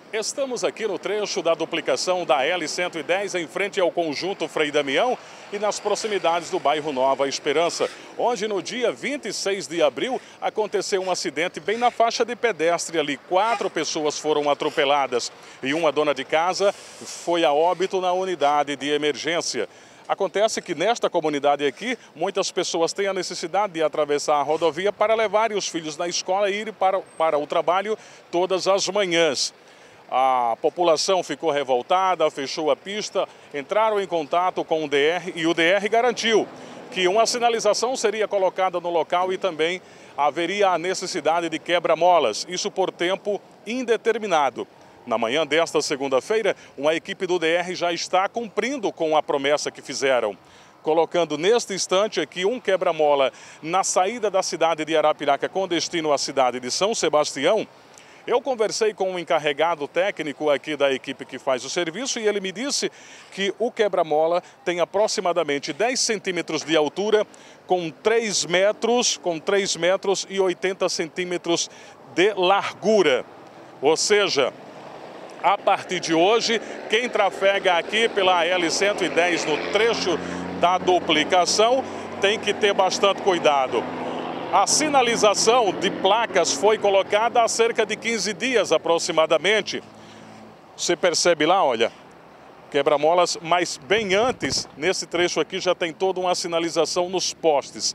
Estamos aqui no trecho da duplicação da L-110 em frente ao conjunto Frei Damião e nas proximidades do bairro Nova Esperança, onde no dia 26 de abril aconteceu um acidente bem na faixa de pedestre ali. 4 pessoas foram atropeladas e uma dona de casa foi a óbito na unidade de emergência. Acontece que nesta comunidade aqui, muitas pessoas têm a necessidade de atravessar a rodovia para levarem os filhos na escola e ir para o trabalho todas as manhãs. A população ficou revoltada, fechou a pista, entraram em contato com o DR e o DR garantiu que uma sinalização seria colocada no local e também haveria a necessidade de quebra-molas, isso por tempo indeterminado. Na manhã desta segunda-feira, uma equipe do DR já está cumprindo com a promessa que fizeram, colocando neste instante aqui um quebra-mola na saída da cidade de Arapiraca com destino à cidade de São Sebastião. Eu conversei com um encarregado técnico aqui da equipe que faz o serviço e ele me disse que o quebra-mola tem aproximadamente 10 centímetros de altura, com 3 metros e 80 centímetros de largura. Ou seja, a partir de hoje, quem trafega aqui pela L-110 no trecho da duplicação tem que ter bastante cuidado. A sinalização de placas foi colocada há cerca de 15 dias aproximadamente. Você percebe lá, olha, quebra-molas, mas bem antes, nesse trecho aqui já tem toda uma sinalização nos postes.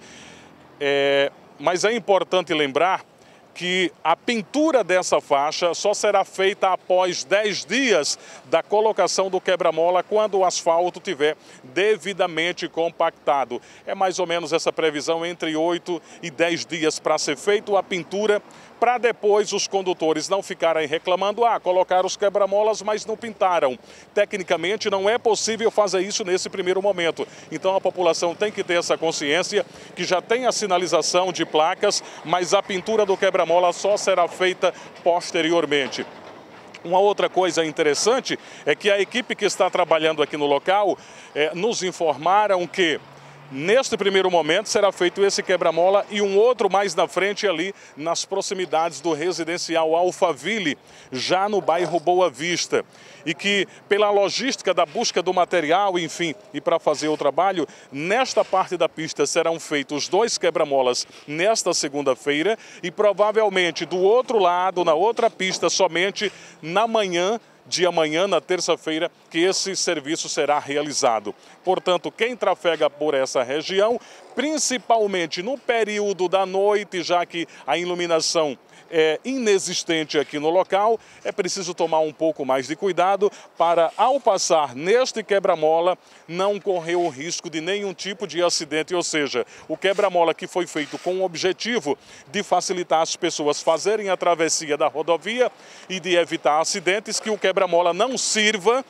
Mas é importante lembrar que a pintura dessa faixa só será feita após 10 dias da colocação do quebra-mola, quando o asfalto tiver devidamente compactado. É mais ou menos essa previsão, entre 8 e 10 dias para ser feita a pintura, para depois os condutores não ficarem reclamando, colocaram os quebra-molas, mas não pintaram. Tecnicamente não é possível fazer isso nesse primeiro momento. Então a população tem que ter essa consciência que já tem a sinalização de placas, mas a pintura do quebra-mola só será feita posteriormente. Uma outra coisa interessante é que a equipe que está trabalhando aqui no local nos informaram que neste primeiro momento será feito esse quebra-mola e um outro mais na frente ali nas proximidades do residencial Alphaville, já no bairro Boa Vista. E que pela logística da busca do material, enfim, e para fazer o trabalho, nesta parte da pista serão feitos 2 quebra-molas nesta segunda-feira e provavelmente do outro lado, na outra pista, somente na manhã de amanhã, na terça-feira, que esse serviço será realizado. Portanto, quem trafega por essa região, principalmente no período da noite, já que a iluminação é inexistente aqui no local, é preciso tomar um pouco mais de cuidado para, ao passar neste quebra-mola, não correr o risco de nenhum tipo de acidente, ou seja, o quebra-mola que foi feito com o objetivo de facilitar as pessoas fazerem a travessia da rodovia e de evitar acidentes, que o quebra-mola não sirva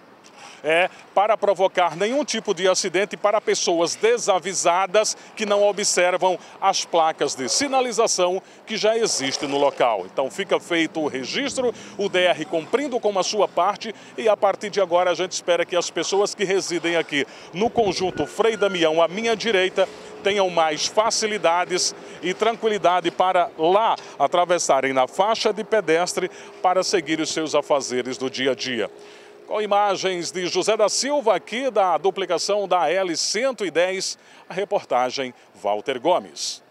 para provocar nenhum tipo de acidente para pessoas desavisadas que não observam as placas de sinalização que já existem no local. Então fica feito o registro, o DR cumprindo com a sua parte e a partir de agora a gente espera que as pessoas que residem aqui no conjunto Frei Damião, à minha direita, tenham mais facilidades e tranquilidade para lá atravessarem na faixa de pedestre para seguir os seus afazeres do dia a dia. Com imagens de José da Silva aqui da duplicação da L-110, a reportagem Walter Gomes.